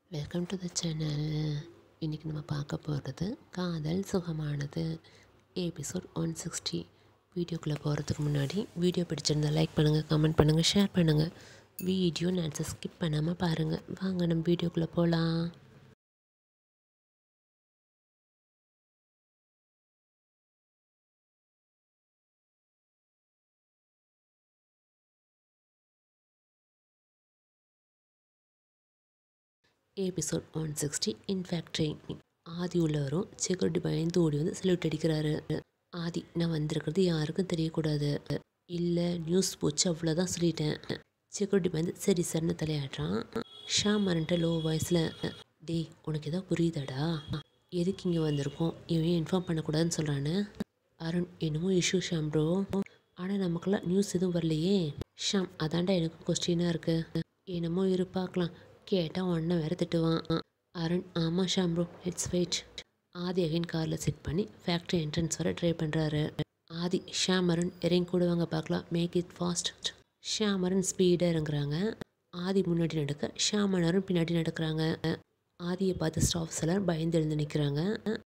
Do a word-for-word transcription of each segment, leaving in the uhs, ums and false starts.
Welcome to the channel. இன்றைக்கி நம்ம பார்க்க போகிறது காதல் சுகமானது எபிசோட் ஒன் சிக்ஸ்டி. வீடியோக்குள்ளே போகிறதுக்கு முன்னாடி வீடியோ பிடிச்சிருந்தால் லைக் பண்ணுங்கள், கமெண்ட் பண்ணுங்கள், ஷேர் பண்ணுங்கள். வீடியோ நான் ஸ்கிப் பண்ணாமல் பாருங்கள். வாங்க நம்ம வீடியோக்குள்ளே போகலாம். Episode one sixty in factory. Aadhi உள்ளவரும் செக்யூரிட்டி பயந்து ஓடி வந்து சல்யூட் அடிக்கிறாரு. ஆதி, நான் வந்திருக்கிறது யாருக்கும் தெரியக்கூடாது, இல்லை நியூஸ் போச்சு அவ்வளோதான் சொல்லிட்டேன். செக்யூரிட்டி பயந்து சரி சர்னு தலையாடுறான். ஷாம் மரண்ட லோ வாய்ஸில், டே உனக்கு எதாவது புரியுதாடா? எதுக்கு இங்கே வந்திருக்கோம், இவன் இன்ஃபார்ம் பண்ணக்கூடாதுன்னு சொல்கிறான்னு. அருண், என்னமோ இஷ்யூ ஷாம் ப்ரோ, ஆனால் நமக்கெல்லாம் நியூஸ் எதுவும் வரலையே. ஷாம், அதாண்டா எனக்கு கொஸ்டினாக இருக்குது. என்னமோ இரு பார்க்கலாம், கேட்டால் ஒன்றை வேறு திட்டுவான். அருண், ஆமாம் Sham bro, it's wait. Aadhi again காரில் செட் பண்ணி ஃபேக்ட்ரி என்ட்ரன்ஸ் வர ட்ரை பண்ணுறாரு. ஆதி, ஷாம் அருண் இறங்கி கூடுவாங்க பார்க்கலாம், make it fast. Sham Arun ஸ்பீடாக இறங்குறாங்க. ஆதி முன்னாடி நடக்க ஷாம் அருண் பின்னாடி நடக்கிறாங்க. ஆதியை பார்த்து ஸ்டாஃப்ஸ் எல்லாம் பயந்து எழுந்து நிற்கிறாங்க.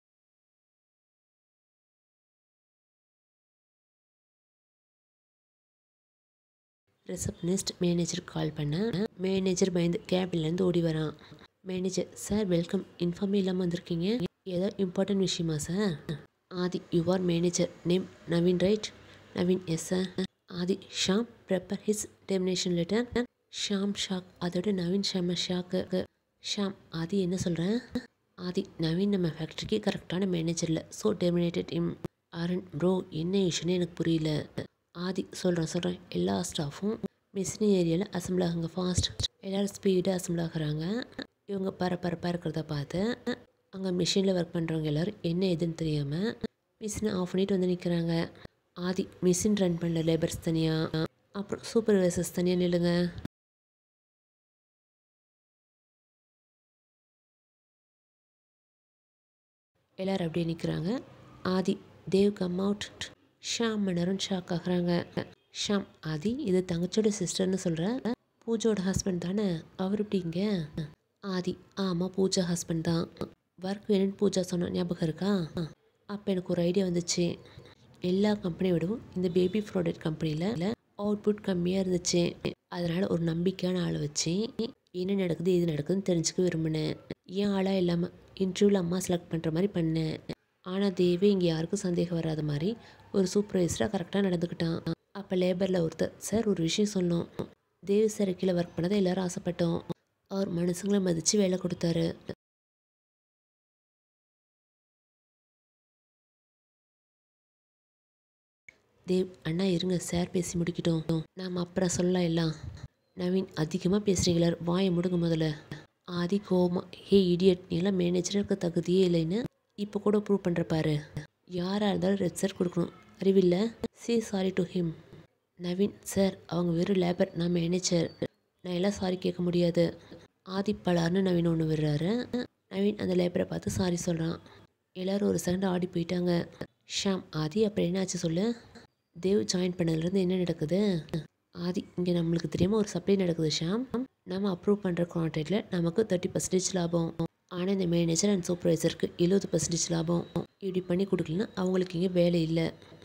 ரிசப்ஷனிஸ்ட் மேனேஜர் கால் பண்ண மேனேஜர் பயந்து கேபின்லேருந்து ஓடி வரான். மேனேஜர், சார் வெல்கம், இன்ஃபார்ம் இல்லாமல் வந்திருக்கீங்க, ஏதோ இம்பார்ட்டன்ட் விஷயமா sir? Aadhi, you are manager, name Naveen right? Naveen, yes sir. Aadhi, Sham prepare his termination letter. Sham shock, அதோட நவீன் ஷாம ஷாக்கு. ஷாம், ஆதி என்ன சொல்கிறேன்? ஆதி, நவீன் நம்ம ஃபேக்ட்ரிக்கு கரெக்டான மேனேஜர் இல்லை, so terminated him. Arun, bro என்ன இஷ்யூன்னு எனக்கு புரியல. ஆதி, சொல்கிறேன் சொல்கிறேன் எல்லா ஸ்டாஃபும் மிஷினரி ஏரியாவில் அசம்பிள் ஆகுங்க ஃபாஸ்ட். எல்லோரும் ஸ்பீடாக அசம்பிள் ஆகுறாங்க. இவங்க பரபரப்பாக இருக்கிறத பார்த்து அங்கே மிஷினில் ஒர்க் பண்ணுறவங்க எல்லோரும் என்ன எதுன்னு தெரியாமல் மிஷினை ஆஃப் பண்ணிட்டு வந்து நிற்கிறாங்க. ஆதி, மிஷின் ரன் பண்ண லேபர்ஸ் தனியாக, அப்புறம் சூப்பர்வைசர்ஸ் தனியாக நில்லுங்க. எல்லோரும் அப்படியே நிற்கிறாங்க. Aadhi, Dev come out. ஷாம் மன்னரும் ஷாக் ஆகுறாங்க. ஷாம், ஆதி இது தங்கச்சியோட சிஸ்டர்னு சொல்கிற, பூஜோட ஹஸ்பண்ட் தானே, அவர் எப்படிங்க? ஆதி, ஆமாம் பூஜா ஹஸ்பண்ட் தான். ஒர்க் வேணும்னு பூஜா சொன்ன ஞாபகம் இருக்கா? அப்போ எனக்கு ஒரு ஐடியா வந்துச்சு. எல்லா கம்பெனியை விடவும் இந்த பேபி ப்ராடக்ட் கம்பெனியில் அவுட்புட் கம்மியாக இருந்துச்சு. அதனால் ஒரு நம்பிக்கையான ஆளை வச்சு என்ன நடக்குது எது நடக்குதுன்னு தெரிஞ்சுக்க விரும்பினேன். ஏன் ஆளாக இல்லாமல் இன்டர்வியூவில் அம்மா செலக்ட் பண்ணுற மாதிரி பண்ணேன். ஆனால் தேவே இங்கே யாருக்கும் சந்தேகம் வராத மாதிரி ஒரு சூப்பர்வைசராக கரெக்டாக நடந்துக்கிட்டான். அப்போ லேபரில் ஒருத்தர், சார் ஒரு விஷயம் சொன்னோம், தேவ் சார் கீழே ஒர்க் பண்ணதை எல்லோரும் ஆசைப்பட்டோம், அவர் மனுஷங்களை மதித்து வேலை கொடுத்தாரு. தேவ், அண்ணா இருங்க சார் பேசி முடிக்கிட்டோம், நாம் அப்புறம் சொல்லலாம் எல்லாம். நவீன், அதிகமாக பேசுகிறீங்களா, வாயை முடுங்க முதல்ல. ஆதி கோமா, ஹே இடியட், நீலாம் மேனேஜருக்கு தகுதியே இல்லைன்னு இப்போ கூட ப்ரூவ் பண்ணுற பாரு. யாராக இருந்தாலும் ரெட் சார் கொடுக்கணும், அறிவில்லை. Say sorry to him. Naveen, sir அவங்க வெறும் லேபர், நான் மேனேஜர், நான் எல்லாம் சாரி கேட்க முடியாது. ஆதி பலார்னு நவீன் ஒன்று விடுறாரு. நவீன் அந்த லேபரை பார்த்து சாரி சொல்கிறான். எல்லோரும் ஒரு செகண்ட் ஆடி போயிட்டாங்க. ஷாம், ஆதி அப்புறம் என்ன ஆச்சு சொல்லு, தேவ் ஜாயின் பண்ணதுலேருந்து என்ன நடக்குது? ஆதி, இங்கே நம்மளுக்கு தெரியாமல் ஒரு சப்ளை நடக்குது ஷாம், நம்ம அப்ரூவ் பண்ணுற கான்ட்ராக்டில் நமக்கு தேர்ட்டி பர்சன்டேஜ் லாபம், ஆனால் இந்த மேனேஜர் அண்ட் சூப்பர்வைசருக்கு எழுபது பர்சன்டேஜ் லாபம். இப்படி பண்ணி கொடுக்கலன்னா அவங்களுக்கு இங்கே வேலை இல்லை.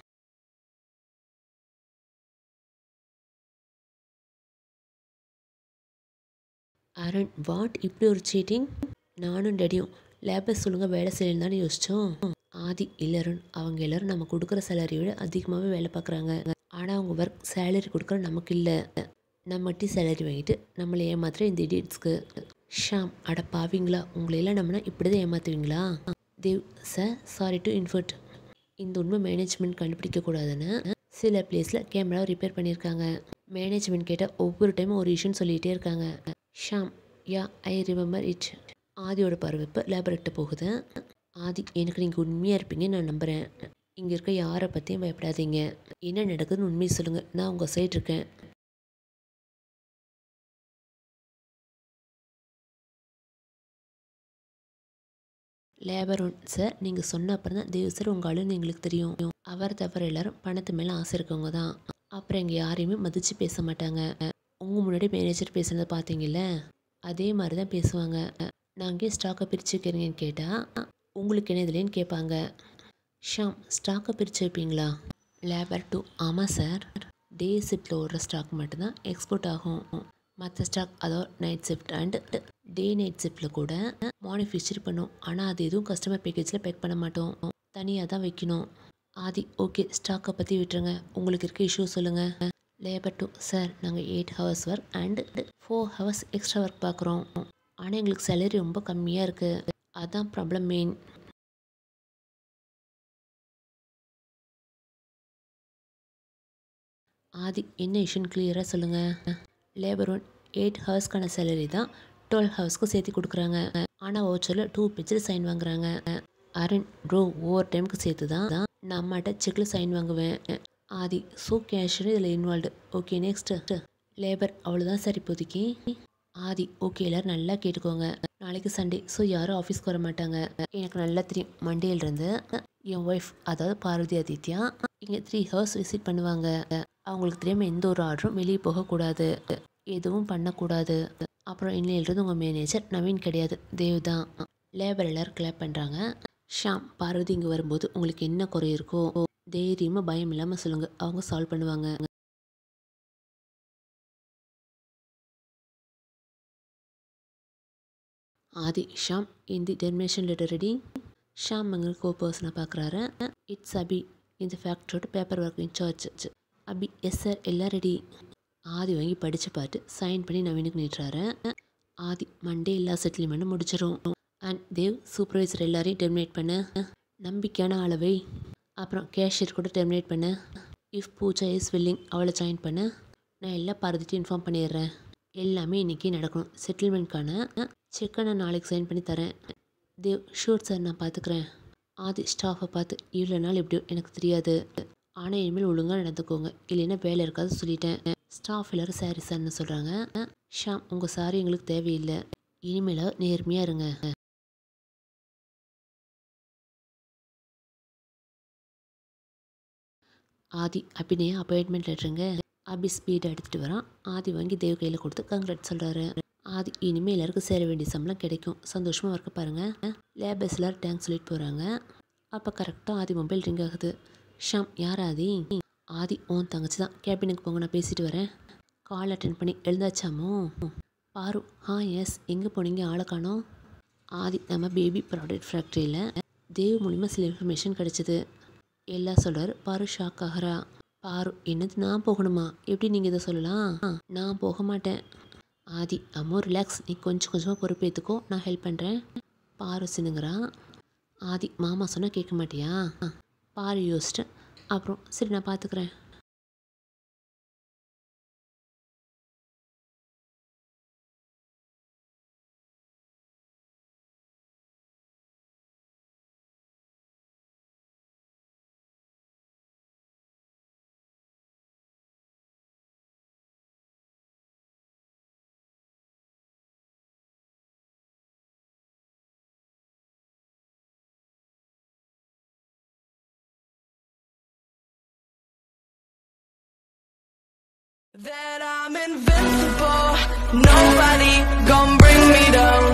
அருண், வாட், இப்படி ஒரு சீட்டிங்? நானும் டேடியும் லேபர் சொல்லுங்க வேலை செய்யணும் தானே யோசித்தோம். ஆதி, இல்லை அருண், அவங்க எல்லோரும் நம்ம கொடுக்குற சேலரியை விட அதிகமாகவே வேலை பார்க்குறாங்க. ஆனால் அவங்க ஒர்க் சேலரி கொடுக்குற நமக்கு இல்லை. நம்மகிட்ட சேலரி வாங்கிட்டு நம்மளை ஏமாத்துற இந்த இடியட்ஸ்க்கு. ஷாம், அட பாவீங்களா, உங்களையெல்லாம் நம்மனா இப்படி தான் ஏமாற்றுவீங்களா? Dev, sir sorry to inform, இந்த உண்மை மேனேஜ்மெண்ட் கண்டுபிடிக்கக்கூடாதுன்னு சில பிளேஸில் கேமரா ரிப்பேர் பண்ணியிருக்காங்க. மேனேஜ்மெண்ட் கேட்டால் ஒவ்வொரு டைமும் ஒரு இஷ்யூன்னு சொல்லிகிட்டே இருக்காங்க. Sham, ya I remember it. ஆதியோட பரவிப்பு லேபர்கிட்ட போகுது. ஆதி, எனக்கு நீங்கள் உண்மையாக இருப்பீங்கன்னு நான் நம்புகிறேன். இங்கே இருக்க யாரை பற்றியும் பயப்படாதீங்க, என்ன நடக்குதுன்னு உண்மையை சொல்லுங்கள், நான் உங்கள் சைடு இருக்கேன். லேபர் ஒன், சார் நீங்கள் சொன்ன அப்புறம் தான் தேவ் சார் உங்கள் ஆளுன்னு எங்களுக்கு தெரியும். அவர் தவிர எல்லாரும் பணத்து மேலே ஆசை இருக்கவங்க தான். அப்புறம் இங்கே யாரையுமே மதித்து பேச மாட்டாங்க. உங்கள் முன்னாடி மேனேஜர் பேசுனதை பார்த்தீங்கல்ல, அதே மாதிரி தான் பேசுவாங்க. நாங்கள் ஸ்டாக்கை பிரித்து வைக்கிறீங்கன்னு கேட்டால் உங்களுக்கு என்ன இதுலேன்னு கேட்பாங்க. ஷாம், ஸ்டாக்கை பிரித்து வைப்பீங்களா? லேபர் டூ, ஆமாம் சார். டே ஷிஃப்ட்டில் ஓடுற ஸ்டாக் மட்டும்தான் எக்ஸ்போர்ட் ஆகும். மற்ற ஸ்டாக் அதாவது night shift and day night ஷிஃப்ட்டில் கூட மேனுஃபேக்சர் பண்ணும். ஆனால் அது எதுவும் கஸ்டமர் பேக்கேஜில் பேக் பண்ண மாட்டோம், தனியாக தான் வைக்கணும். ஆதி, ஓகே, ஸ்டாக்கை பற்றி விட்டுருங்க, உங்களுக்கு இருக்க இஷ்யூ சொல்லுங்கள். லேபர் டூ, சார் நாங்கள் eight hours work and four hours extra work பார்க்குறோம். ஆனால் எங்களுக்கு சேலரி ரொம்ப கம்மியாக இருக்குது, அதுதான் ப்ராப்ளம் மெயின். ஆதி, என்ன இஷ்யூன்னு கிளியராக சொல்லுங்கள். லேபர் ஒன், எயிட் ஹவர்ஸ்க்கான சேலரி தான் டுவெல் ஹவர்ஸ்க்கு சேர்த்து கொடுக்குறாங்க. ஆனால் ஓச்சரில் டூ பேஜில் சைன் வாங்குறாங்க. அருண், ப்ரோ ஓவர் டைமுக்கு சேர்த்து தான் நான் அம்மாட்ட செக்கில் சைன் வாங்குவேன். ஆதி, ஸோ கேஷியர் இதில் இன்வால்வ்டு. Okay, next. லேபர், அவ்வளோதான் சார் இப்போதைக்கு. ஆதி, ஓகே, எல்லோரும் நல்லா கேட்டுக்கோங்க, நாளைக்கு சண்டே, ஸோ யாரும் ஆஃபீஸ்க்கு வர மாட்டாங்க. எனக்கு நல்லா தெரியும், மண்டேலேருந்து என் ஒய்ஃப் அதாவது பார்வதி ஆதித்யா இங்கே த்ரீ ஹவர்ஸ் விசிட் பண்ணுவாங்க. அவங்களுக்கு தெரியாமல் எந்த ஒரு ஆர்டரும் வெளியே போகக்கூடாது, எதுவும் பண்ணக்கூடாது. அப்புறம் இன்னிலிருந்து உங்கள் மேனேஜர் நவீன் கிடையாது, தேவ் தான். லேபர் எல்லோரும் கிளாப் பண்ணுறாங்க. ஷாம், பார்வதி இங்கே வரும்போது உங்களுக்கு என்ன குறை இருக்கோ தைரியமாக பயம் இல்லாமல் சொல்லுங்கள், அவங்க சால்வ் பண்ணுவாங்க. ஆதி, ஷாம், இந்த டெர்மினேஷன் லெட்டர் ரெடி. ஷாம் எங்களுக்கு கோ பர்சனாக பார்க்குறாரு. இட்ஸ் அபி, இந்த ஃபேக்ட்ரியோட paper work incharge. Abhi, yes sir, எல்லாம் ரெடி. ஆதி வாங்கி படித்து பார்த்து சைன் பண்ணி நவீனுக்கு நீட்டுறாரு. ஆதி, மண்டே எல்லா செட்டில்மெண்ட்டும் முடிச்சிடும். அண்ட் தேவ், சூப்பர்வைசர் எல்லாரையும் டெர்மினேட் பண்ண, நம்பிக்கையான அளவை. அப்புறம் கேஷியர் கூட டெர்மினேட் பண்ண. இஃப் பூஜா இஸ் வில்லிங், அவளை ஜாயின் பண்ண. நான் எல்லா பார்த்துட்டு இன்ஃபார்ம் பண்ணிடுறேன், எல்லாமே இன்றைக்கி நடக்கணும். செட்டில்மெண்ட்கான செக்கை நான் நாளைக்கு சைன் பண்ணி தரேன். தேவ், ஷூர் சார், நான் பார்த்துக்குறேன். ஆதி ஸ்டாஃபை பார்த்து, இவ்வளோ நாள் எப்படியோ எனக்கு தெரியாது, ஆனால் இனிமேல் ஒழுங்காக நடந்துக்கோங்க, இல்லைன்னா வேலை இருக்காது சொல்லிட்டேன். ஸ்டாஃப் எல்லோரும் சாரி சார்னு சொல்கிறாங்க. ஷாம், உங்கள் சாரி எங்களுக்கு தேவையில்லை, இனிமேல் நேர்மையாக இருங்க. ஆதி, அபிநயா அப்பாயின்மெண்ட் லெட்டருங்க. அபி ஸ்பீடை எடுத்துகிட்டு வரான். ஆதி வாங்கி தேவ் கையில் கொடுத்து கங்க்ராட் சொல்கிறாரு. ஆதி, இனிமேல் எல்லாருக்கும் சேர வேண்டிய சம்பளம் கிடைக்கும், சந்தோஷமாக இருக்க பாருங்கள். லேபர்ஸ் எல்லோரும் டேங்க் சொல்லிட்டு போகிறாங்க. அப்போ கரெக்டாக ஆதி மொபைல் ரிங் ஆகுது. ஷாம், யார் ஆதி? ஆதி, ஓன் தங்கச்சி தான், கேபினுக்கு போங்க, நான் பேசிட்டு வரேன். கால் அட்டென்ட் பண்ணி எழுந்தாச்சாமோ? பாரு, ஆ எஸ், எங்கே போனீங்க, ஆளை காணோம். ஆதி, நம்ம பேபி ப்ராடக்ட் ஃபேக்ட்ரியில் தேவ் மூலிமா சில இன்ஃபர்மேஷன் கிடச்சிது, எல்லாம் சொல்கிறார். பாரு ஷாக் ஆகிறா. பாரு, என்னது நான் போகணுமா, எப்படி நீங்கள் இதை சொல்லலாம், நான் போக மாட்டேன். ஆதி, அம்மோ ரிலாக்ஸ், நீ கொஞ்சம் கொஞ்சமாக பொறுப்பேற்றுக்கோ, நான் ஹெல்ப் பண்ணுறேன். பாரு சின்னுங்கிறா. ஆதி, மாமா சொன்னால் கேட்க மாட்டியா? பாரு யோசிச்சிட்டு, அப்புறம் சரி நான் பார்த்துக்கிறேன். That I'm invincible, nobody gon' bring me down.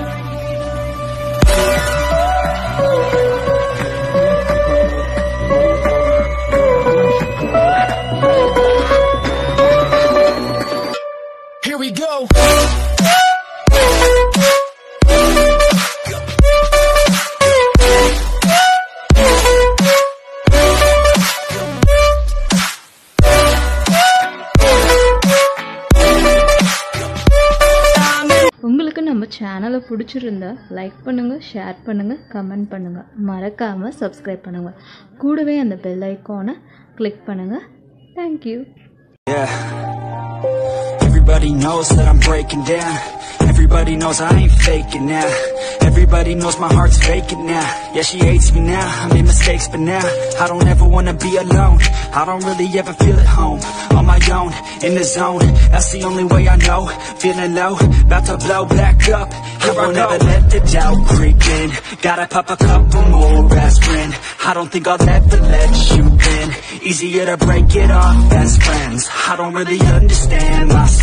Here we go. உங்களுக்கு நம்ம சேனலை பிடிச்சிருந்தா லைக் பண்ணுங்கள், ஷேர் பண்ணுங்கள், கமெண்ட் பண்ணுங்கள், மறக்காமல் சப்ஸ்கிரைப் பண்ணுங்கள். கூடவே அந்த பெல் ஐக்கானை கிளிக் பண்ணுங்கள். Thank you. Everybody knows that I'm breaking down. Everybody knows I ain't faking now. Everybody knows my heart's faking now. Yeah, she hates me now, I made mistakes but now I don't ever wanna be alone. I don't really ever feel at home. On my own, in the zone, that's the only way I know. Feeling low, about to blow back up. I won't ever let the doubt creep in. Gotta pop a couple more aspirin. I don't think I'll ever let you in. Easier to break it off best friends. I don't really understand myself.